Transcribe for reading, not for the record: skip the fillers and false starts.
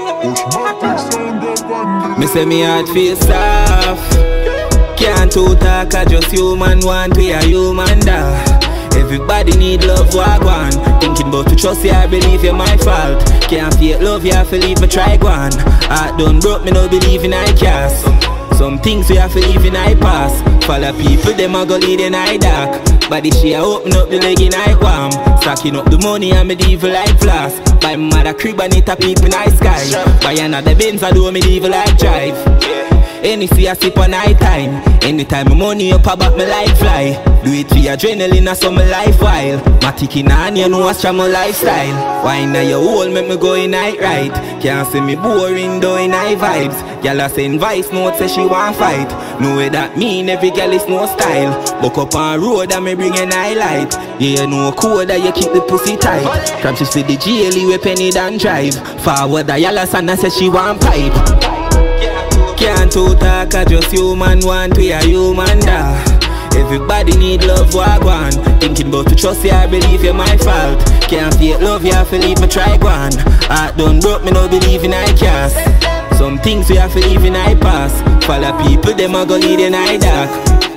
Me say me heart feel soft. Can't too talk, I just human want we a human da. Everybody need love, walk on. Thinking about to trust you, I believe you're my fault. Can't feel love, you have to leave me try go on. Heart done broke, me no believe in I cast. Some things we have to leave in I pass. Follow people, them a go lead in I dark. Body she a open up the leg in I warm. Stacking up the money and me the evil like flash. Buy my mother crib and it a peep in I sky. Buy another Benz I do me the evil like drive. Any see I sip on night time. Anytime my money up about me like fly. Do it for adrenaline or some life while. My ticky on you know what's my lifestyle. Why now you hold make me go in night right. Can't see me boring though in high vibes. Girl I send voice note say she want fight. Know what that mean every girl is no style. Buck up on road and me bring an highlight. Yeah you know code that you keep the pussy tight. From she see the GLE we penny down drive. Forward the yellow son and say she want pipe. Can't too talk, I just human want we a human da. Everybody need love, walk on. Thinking about to trust you, I believe you're my fault. Can't feel love, you have to leave me try go on. Heart done broke, me no believe in I cast. Some things we have to leave in I pass. Follow people, them a go lead in I dark.